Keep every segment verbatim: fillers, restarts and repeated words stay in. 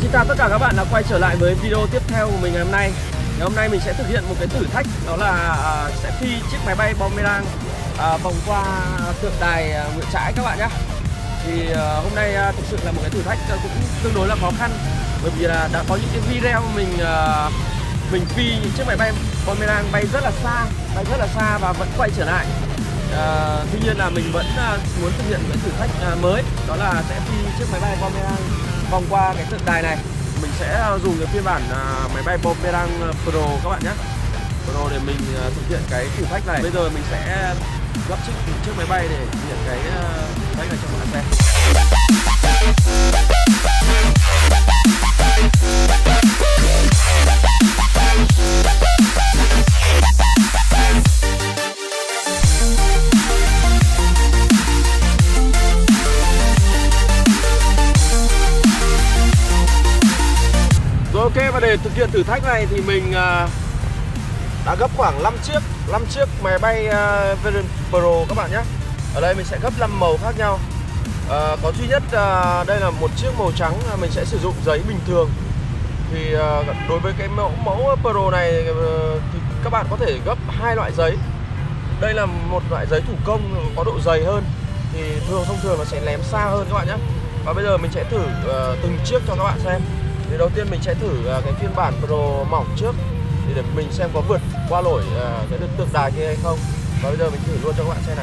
chào tất cả các bạn đã quay trở lại với video tiếp theo của mình ngày hôm nay. Ngày hôm nay mình sẽ thực hiện một cái thử thách, đó là uh, sẽ phi chiếc máy bay Boomerang uh, vòng qua tượng đài uh, Nguyễn Trãi các bạn nhé. Thì uh, hôm nay uh, thực sự là một cái thử thách uh, cũng tương đối là khó khăn, bởi vì là đã có những cái video mình uh, mình phi những chiếc máy bay Boomerang bay rất là xa, bay rất là xa và vẫn quay trở lại. Uh, tuy nhiên là mình vẫn uh, muốn thực hiện cái thử thách uh, mới, đó là sẽ phi chiếc máy bay Boomerang vòng qua cái tượng đài này. Mình sẽ dùng cái phiên bản uh, máy bay Boomerang Pro các bạn nhé, Pro để mình uh, thực hiện cái thử thách này. Bây giờ mình sẽ gấp chiếc chiếc máy bay để thực hiện cái uh, thử thách này cho các bạn xem. Ok, và để thực hiện thử thách này thì mình uh, đã gấp khoảng năm chiếc năm chiếc máy bay uh, Variant Pro các bạn nhé. Ở đây mình sẽ gấp năm màu khác nhau. uh, Có duy nhất uh, đây là một chiếc màu trắng, uh, mình sẽ sử dụng giấy bình thường. Thì uh, đối với cái mẫu mẫu Pro này uh, thì các bạn có thể gấp hai loại giấy. Đây là một loại giấy thủ công có độ dày hơn, thì thường thông thường nó sẽ ném xa hơn các bạn nhé. Và bây giờ mình sẽ thử uh, từng chiếc cho các bạn xem. Thì đầu tiên mình sẽ thử uh, cái phiên bản Pro mỏng trước, thì để mình xem có vượt qua nổi uh, cái tượng đài kia hay không. Và bây giờ mình thử luôn cho các bạn xem này.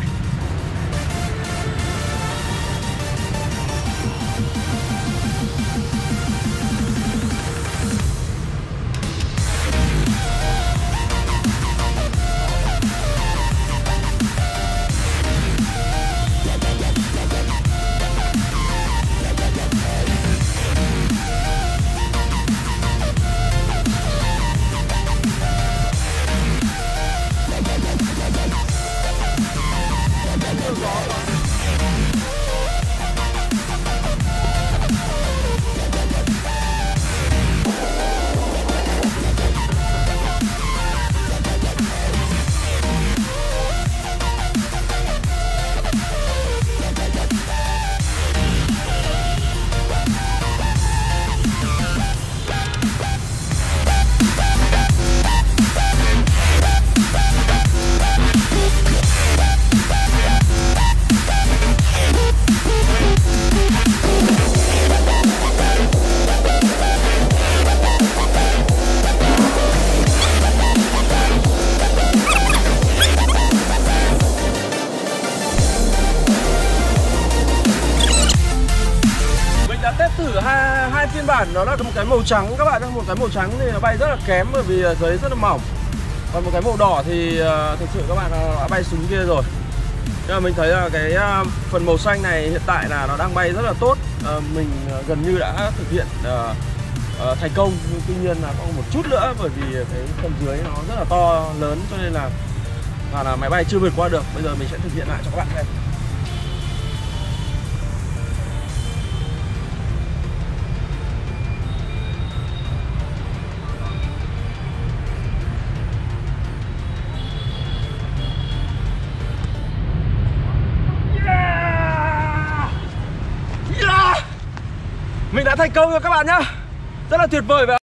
Thử hai, hai phiên bản, nó là một cái màu trắng các bạn, một cái màu trắng thì nó bay rất là kém bởi vì giấy rất là mỏng, còn một cái màu đỏ thì uh, thực sự các bạn nó đã bay xuống kia rồi. Nhưng mà mình thấy là cái uh, phần màu xanh này hiện tại là nó đang bay rất là tốt, uh, mình uh, gần như đã thực hiện uh, uh, thành công. Nhưng tuy nhiên là có một chút nữa, bởi vì cái phần dưới nó rất là to lớn cho nên là là, là máy bay chưa vượt qua được. Bây giờ mình sẽ thực hiện lại cho các bạn xem. Mình đã thành công rồi các bạn nhá. Rất là tuyệt vời. Và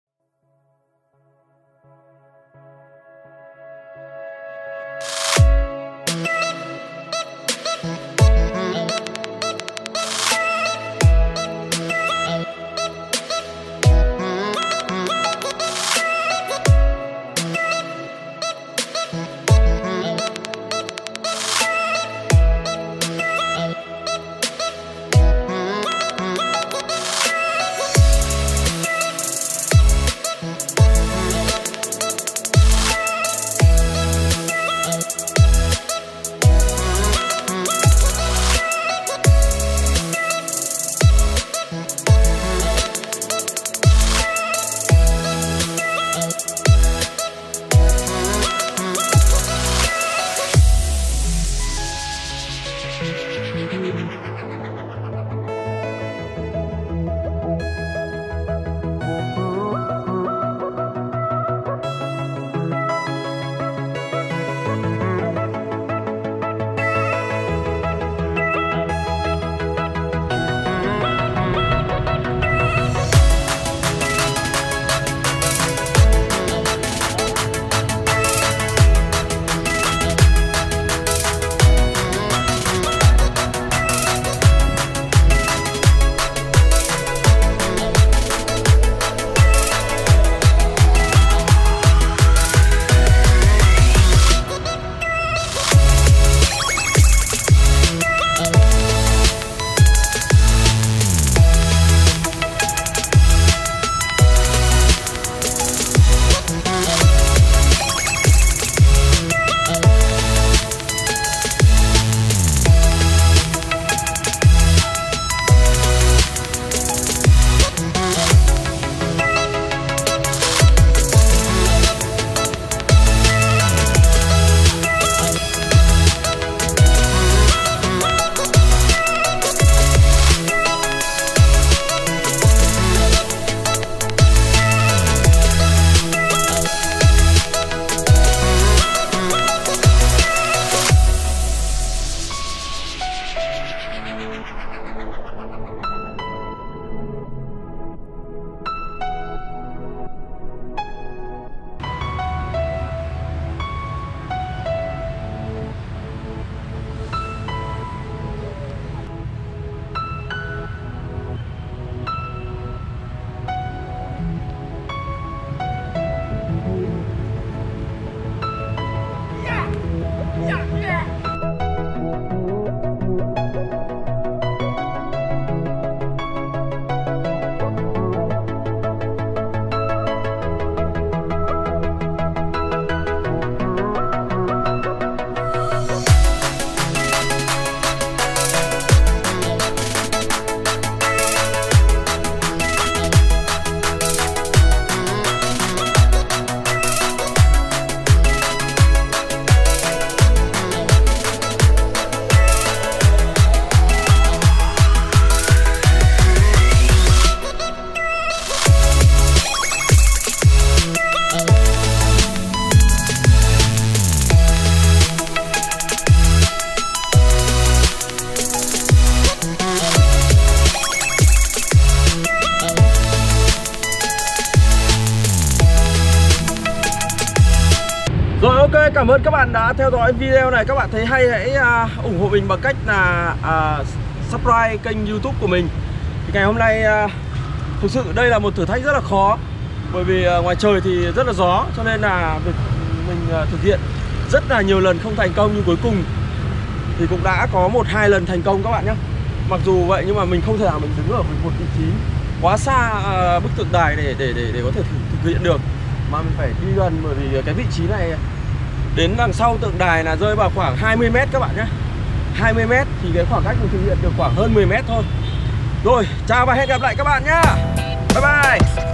cảm ơn các bạn đã theo dõi video này. Các bạn thấy hay hãy uh, ủng hộ mình bằng cách là uh, subscribe kênh YouTube của mình. Thì ngày hôm nay uh, thực sự đây là một thử thách rất là khó, bởi vì uh, ngoài trời thì rất là gió, cho nên là việc mình uh, thực hiện rất là nhiều lần không thành công, nhưng cuối cùng thì cũng đã có một hai lần thành công các bạn nhé. Mặc dù vậy nhưng mà mình không thể nào mình đứng ở một vị trí quá xa uh, bức tượng đài để để để để có thể thực, thực hiện được, mà mình phải đi gần, bởi vì cái vị trí này đến đằng sau tượng đài là rơi vào khoảng hai mươi mét các bạn nhé. hai mươi mét thì cái khoảng cách mình thực hiện được khoảng hơn mười mét thôi. Rồi, chào và hẹn gặp lại các bạn nhá. Bye bye.